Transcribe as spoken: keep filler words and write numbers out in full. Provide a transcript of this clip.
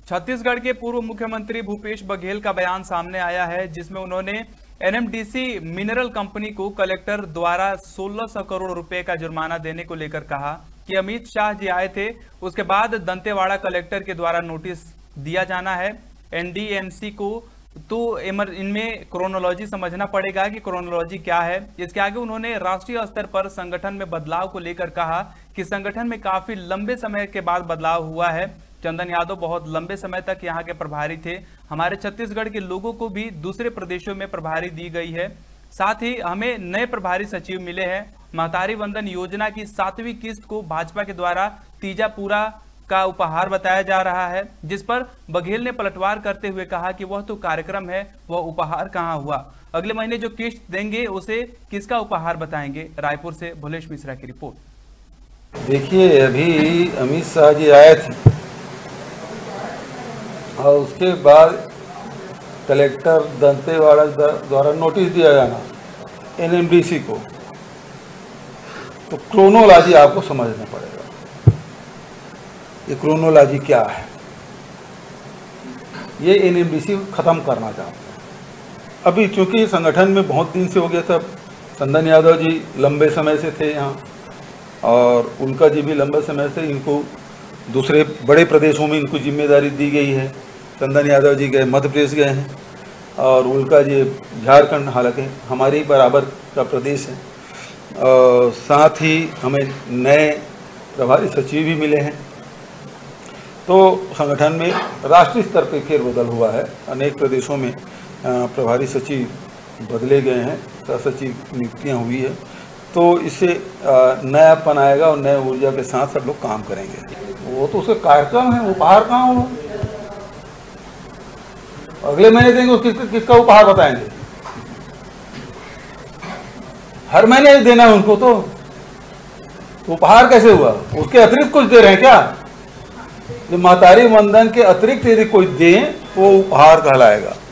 छत्तीसगढ़ के पूर्व मुख्यमंत्री भूपेश बघेल का बयान सामने आया है, जिसमें उन्होंने एनएमडीसी मिनरल कंपनी को कलेक्टर द्वारा सोलह सौ करोड़ रुपए का जुर्माना देने को लेकर कहा कि अमित शाह जी आए थे, उसके बाद दंतेवाड़ा कलेक्टर के द्वारा नोटिस दिया जाना है एनडीएमसी को। तो इनमें क्रोनोलॉजी समझना पड़ेगा कि क्रोनोलॉजी क्या है। इसके आगे उन्होंने राष्ट्रीय स्तर पर संगठन में बदलाव को लेकर कहा कि संगठन में काफी लंबे समय के बाद बदलाव हुआ है। चंदन यादव बहुत लंबे समय तक यहाँ के प्रभारी थे। हमारे छत्तीसगढ़ के लोगों को भी दूसरे प्रदेशों में प्रभारी दी गई है। साथ ही हमें नए प्रभारी सचिव मिले हैं। महतारी वंदन योजना की सातवीं किस्त को भाजपा के द्वारा तीजा पूरा का उपहार बताया जा रहा है, जिस पर बघेल ने पलटवार करते हुए कहा कि वह तो कार्यक्रम है, वह उपहार कहां हुआ। अगले महीने जो किस्त देंगे उसे किसका उपहार बताएंगे। रायपुर से भुलेश मिश्रा की रिपोर्ट। देखिए, अभी अमित शाह जी आए थे और उसके बाद कलेक्टर दंतेवाड़ा द्वारा नोटिस दिया जाना एनएमडीसी को, तो क्रोनोलॉजी आपको समझना पड़ेगा। ये क्रोनोलॉजी क्या है, ये एनएमडीसी खत्म करना चाहते हैं। अभी चूंकि संगठन में बहुत दिन से हो गया था, चंदन यादव जी लंबे समय से थे यहाँ और उल्का जी भी लंबे समय से, इनको दूसरे बड़े प्रदेशों में इनको जिम्मेदारी दी गई है। चंदन यादव जी गए मध्य प्रदेश गए हैं और उल्का जी झारखंड, हालांकि हमारे ही बराबर का प्रदेश है। और साथ ही हमें नए प्रभारी सचिव भी मिले हैं। तो संगठन में राष्ट्रीय स्तर पर फेरबदल हुआ है। अनेक प्रदेशों में प्रभारी सचिव बदले गए हैं, सह सचिव नियुक्तियाँ हुई है। तो इससे नयापन आएगा और नए ऊर्जा के साथ सब लोग काम करेंगे। वो तो उसका कार्यक्रम है, उपहार कहाँ हो। अगले महीने देंगे उस किस, किसका उपहार बताएंगे। हर महीने देना है उनको, तो उपहार कैसे हुआ। उसके अतिरिक्त कुछ दे रहे हैं क्या। जो महतारी वंदन के अतिरिक्त यदि कोई दे वो उपहार कहलाएगा।